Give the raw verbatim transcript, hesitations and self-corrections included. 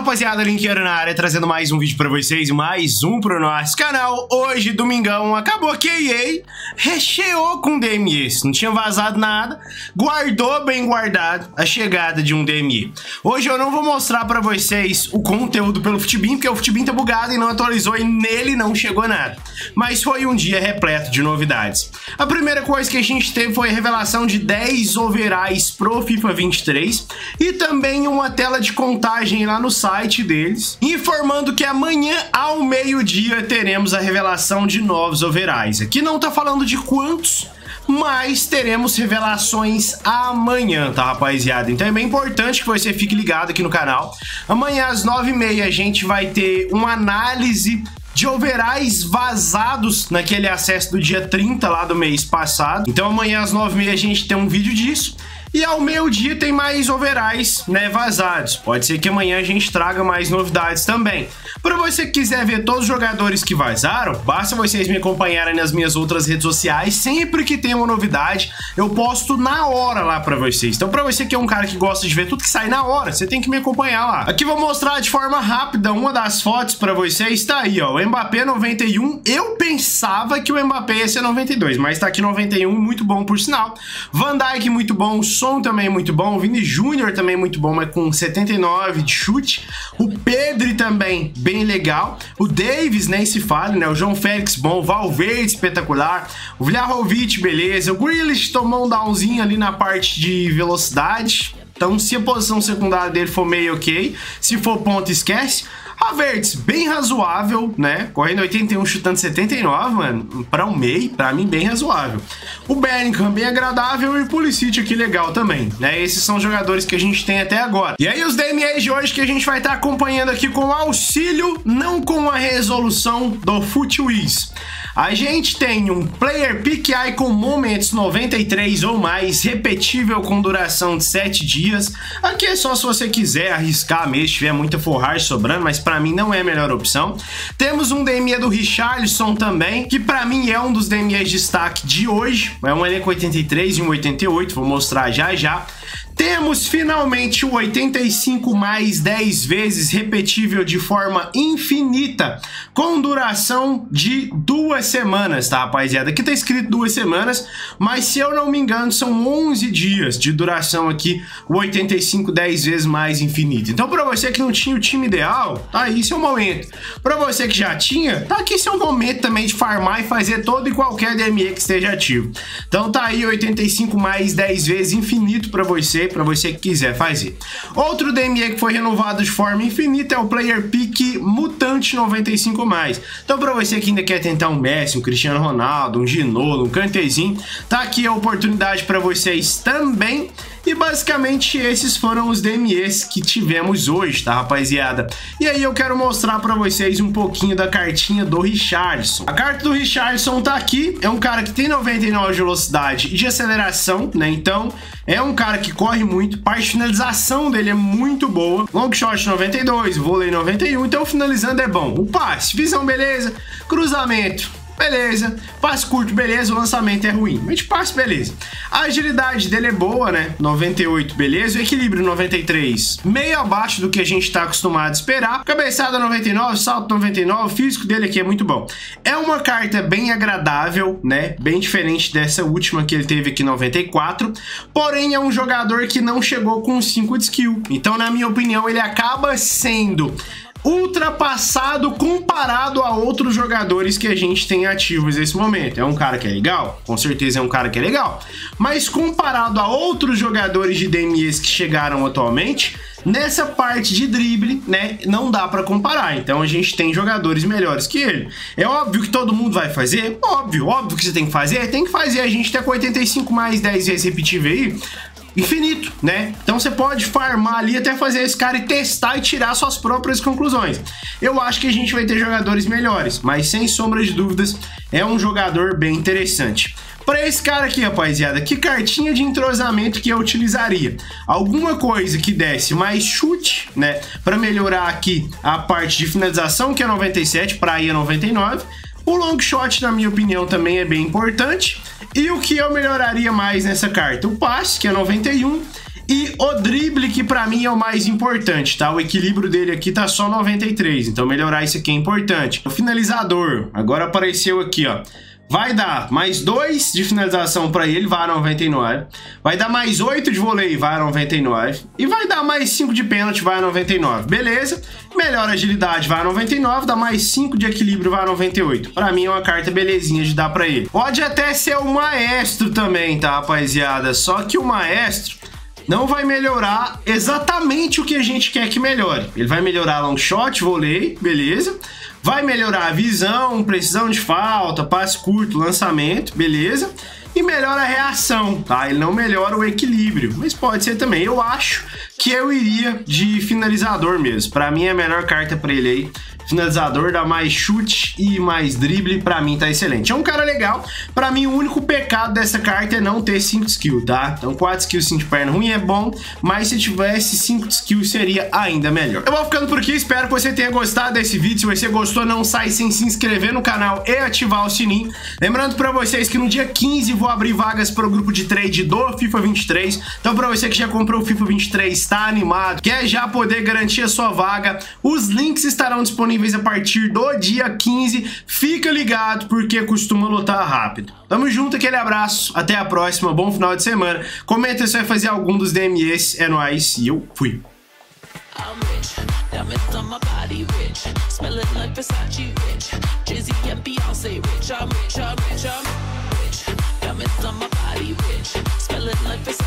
rapaziada, Linkeiro na área, trazendo mais um vídeo pra vocês, mais um pro nosso canal. Hoje, domingão, acabou que a E A recheou com D M Es, não tinha vazado nada, guardou bem guardado a chegada de um D M E. Hoje eu não vou mostrar pra vocês o conteúdo pelo Futibin, porque o Futibin tá bugado e não atualizou e nele não chegou nada. Mas foi um dia repleto de novidades. A primeira coisa que a gente teve foi a revelação de dez overalls pro FIFA vinte e três e também uma tela de contagem lá no site deles, informando que amanhã ao meio-dia teremos a revelação de novos overalls. Aqui não tá falando de quantos, mas teremos revelações amanhã, tá, rapaziada? Então é bem importante que você fique ligado aqui no canal. Amanhã às nove e meia a gente vai ter uma análise de overalls vazados naquele acesso do dia trinta lá do mês passado. Então amanhã às nove e meia a gente tem um vídeo disso. E ao meio-dia tem mais overalls, né, vazados. Pode ser que amanhã a gente traga mais novidades também. Para você que quiser ver todos os jogadores que vazaram, basta vocês me acompanharem nas minhas outras redes sociais. Sempre que tem uma novidade, eu posto na hora lá para vocês. Então para você que é um cara que gosta de ver tudo que sai na hora, você tem que me acompanhar lá. Aqui vou mostrar de forma rápida uma das fotos para vocês. Tá aí, ó, o Mbappé noventa e um. Eu pensava que o Mbappé ia ser noventa e dois, mas tá aqui noventa e um, muito bom por sinal. Van Dijk muito bom, Son também muito bom, o Vini Júnior também muito bom, mas com setenta e nove de chute. O Pedri também bem legal. O Davis nem se fale, né? O João Félix bom, o Valverde espetacular. O Vlahovic beleza. O Grealish tomou um downzinho ali na parte de velocidade. Então se a posição secundária dele for meio ok, se for ponto esquece. Havertz, bem razoável, né? Correndo oitenta e um, chutando setenta e nove, mano. Pra um meio, pra mim, bem razoável. O Bellingham, bem agradável. E o Pulisic aqui, legal também, né? Esses são os jogadores que a gente tem até agora. E aí, os D M Es de hoje que a gente vai estar acompanhando aqui com auxílio, não com a resolução do FUTWIZ. A gente tem um Player Pick Icon Moments noventa e três ou mais, repetível com duração de sete dias. Aqui é só se você quiser arriscar mesmo, se tiver muita forragem sobrando, mas pra mim não é a melhor opção. Temos um D M E do Richarlison também, que pra mim é um dos D M Es de destaque de hoje. É um elenco oitenta e três e um oitenta e oito, vou mostrar já já. Temos finalmente o oitenta e cinco mais dez vezes repetível de forma infinita, com duração de duas semanas, tá, rapaziada? Aqui tá escrito duas semanas, mas se eu não me engano são onze dias de duração aqui, o oitenta e cinco dez vezes mais infinito. Então pra você que não tinha o time ideal, tá aí seu momento. Pra você que já tinha, tá aqui seu momento também de farmar e fazer todo e qualquer D M E que esteja ativo. Então tá aí oitenta e cinco mais dez vezes infinito pra você, para você que quiser fazer. Outro D M E que foi renovado de forma infinita é o Player Pick Mutante noventa e cinco mais. Então para você que ainda quer tentar um Messi, um Cristiano Ronaldo, um Ginolo, um Kantezinho, tá aqui a oportunidade para vocês também. E basicamente esses foram os D M Es que tivemos hoje, tá, rapaziada? E aí eu quero mostrar pra vocês um pouquinho da cartinha do Richarlison. A carta do Richarlison tá aqui, é um cara que tem noventa e nove de velocidade e de aceleração, né? Então é um cara que corre muito, parte de finalização dele é muito boa. Long shot noventa e dois, vôlei noventa e um, então finalizando é bom. O passe, visão beleza, cruzamento beleza, passe curto, beleza, o lançamento é ruim, mas de passe, beleza. A agilidade dele é boa, né, noventa e oito, beleza, o equilíbrio noventa e três, meio abaixo do que a gente tá acostumado a esperar, cabeçada noventa e nove, salto noventa e nove, o físico dele aqui é muito bom. É uma carta bem agradável, né, bem diferente dessa última que ele teve aqui, noventa e quatro, porém é um jogador que não chegou com cinco de skill, então na minha opinião ele acaba sendo ultrapassado comparado a outros jogadores que a gente tem ativos nesse momento. É um cara que é legal? Com certeza é um cara que é legal. Mas comparado a outros jogadores de D M Es que chegaram atualmente, nessa parte de drible, né, não dá pra comparar. Então a gente tem jogadores melhores que ele. É óbvio que todo mundo vai fazer? Óbvio, óbvio que você tem que fazer. Tem que fazer. A gente tá com oitenta e cinco mais dez vezes repetível aí, infinito, né? Então você pode farmar ali até fazer esse cara e testar e tirar suas próprias conclusões. Eu acho que a gente vai ter jogadores melhores, mas sem sombra de dúvidas é um jogador bem interessante. Para esse cara aqui, rapaziada, que cartinha de entrosamento que eu utilizaria? Alguma coisa que desse mais chute, né? Para melhorar aqui a parte de finalização, que é noventa e sete, para ir a noventa e nove. O long shot, na minha opinião, também é bem importante. E o que eu melhoraria mais nessa carta? O passe, que é noventa e um. E o drible, que pra mim é o mais importante, tá? O equilíbrio dele aqui tá só noventa e três, então melhorar isso aqui é importante. O finalizador, agora apareceu aqui, ó. Vai dar mais dois de finalização para ele, vai a noventa e nove. Vai dar mais oito de voleio, vai a noventa e nove. E vai dar mais cinco de pênalti, vai a noventa e nove. Beleza? Melhor agilidade, vai a noventa e nove. Dá mais cinco de equilíbrio, vai a noventa e oito. Para mim é uma carta belezinha de dar para ele. Pode até ser o maestro também, tá, rapaziada? Só que o maestro não vai melhorar exatamente o que a gente quer que melhore. Ele vai melhorar long shot, voleio, beleza? Vai melhorar a visão, precisão de falta, passe curto, lançamento, beleza? E melhora a reação, tá? Ele não melhora o equilíbrio, mas pode ser também. Eu acho que eu iria de finalizador mesmo. Pra mim é a melhor carta pra ele aí. Finalizador, dá mais chute e mais drible, pra mim tá excelente. É um cara legal. Pra mim, o único pecado dessa carta é não ter cinco skills, tá? Então, quatro skills, cinco de perna ruim é bom, mas se tivesse cinco skills, seria ainda melhor. Eu vou ficando por aqui, espero que você tenha gostado desse vídeo. Se você gostou, não sai sem se inscrever no canal e ativar o sininho. Lembrando pra vocês que no dia quinze vou abrir vagas pro grupo de trade do FIFA vinte e três. Então, pra você que já comprou o FIFA vinte e três, tá animado, quer já poder garantir a sua vaga, os links estarão disponíveis a partir do dia quinze. Fica ligado porque costuma lotar rápido. Tamo junto, aquele abraço, até a próxima, bom final de semana. Comenta se vai fazer algum dos D M S, é nóis, e eu fui. I'm